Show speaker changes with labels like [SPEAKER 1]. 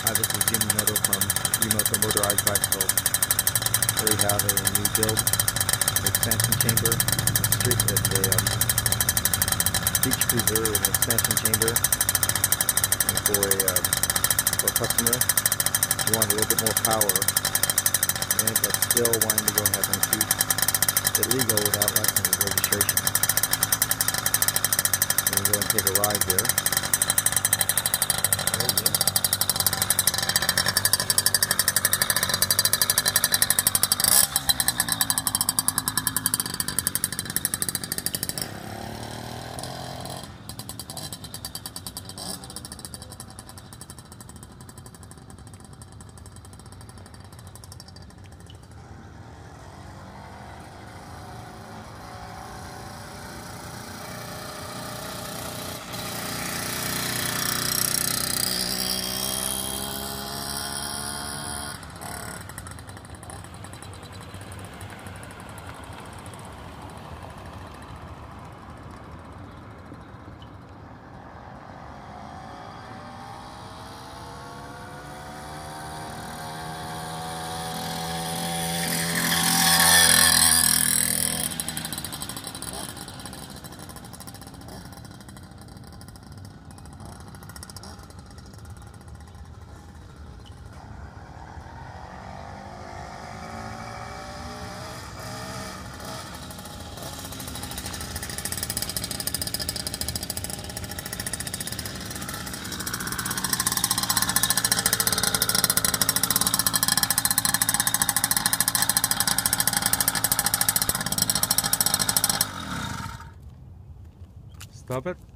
[SPEAKER 1] Hi, this is U-MOTO from U-MOTO Motorized Bicycles. Here we have a new build, expansion chamber, street with a beach cruiser with an expansion chamber, and for a customer who wanted a little bit more power, but still wanting to go ahead and keep it legal without license registration. We're going to go and take a ride here. Stop it.